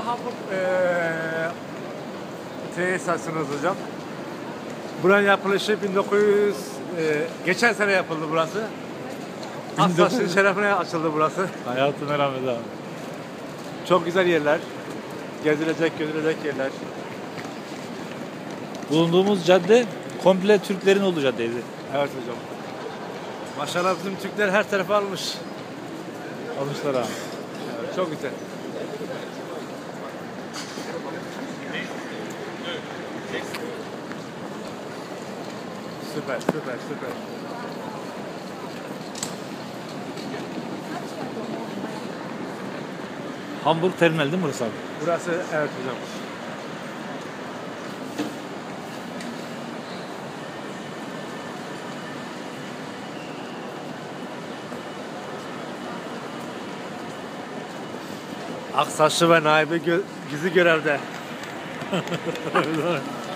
Hamburg tren istasyonu hocam. Buranın yapılışı 1900 geçen sene yapıldı burası. Aslaş'ın şerefine açıldı burası. Hayatına rahmet abi. Çok güzel yerler. Gezilecek, görülecek yerler. Bulunduğumuz cadde komple Türklerin olduğu caddeydi. Evet hocam. Maşallah bizim Türkler her tarafa almış. Almışlar abi. Evet, çok güzel. Süper, süper, süper. Hamburg terminal değil mi burası abi? Burası evet hocam. Aksaçlı ve naibi gizli görevde.